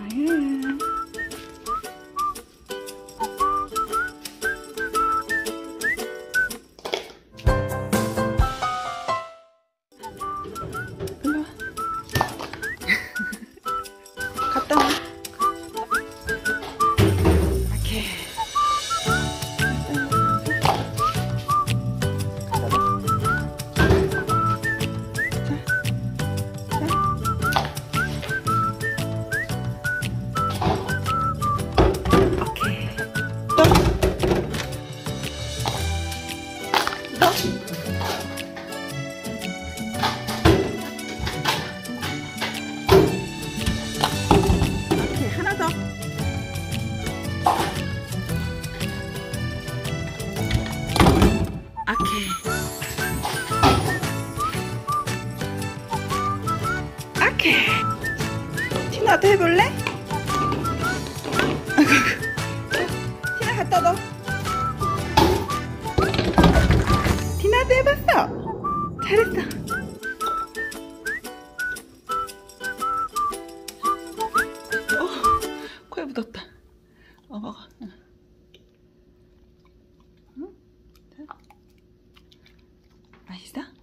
아유. 일로 와. 갔다 와. 오케이. 하나 더. 오케이. 오케이. 티나도 해볼래? 티나 갖다 넣어. 티나도 해봤어. 잘했어. 코에 묻었다. 먹어. 응. 응? 맛있어?